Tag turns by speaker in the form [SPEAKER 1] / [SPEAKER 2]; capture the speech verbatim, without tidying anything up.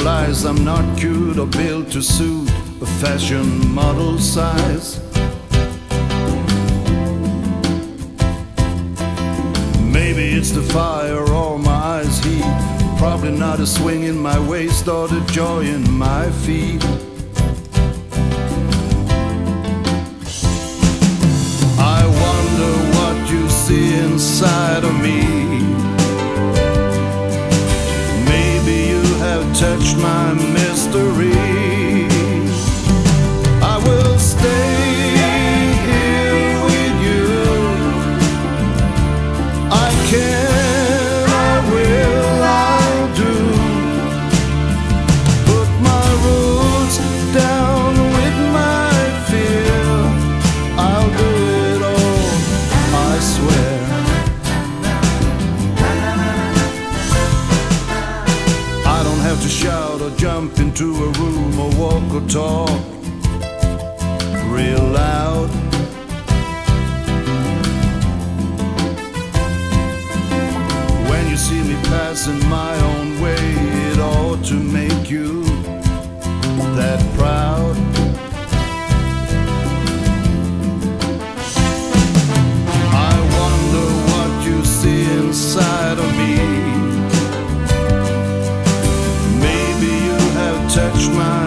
[SPEAKER 1] realize I'm not cute or built to suit a fashion model size. Maybe it's the fire or my eyes heat, probably not a swing in my waist or the joy in my feet. I wonder what you see inside of me. Maybe you have touched my mystery. I will stay here with you. I can, I will, I'll do. Put my roots down with my fear. I'll do it all, I swear. I don't have to shout or jump into a room or walk or talk real loud. When you see me passing my own way, it ought to make you that proud. I wonder what you see inside of me. Maybe you have touched my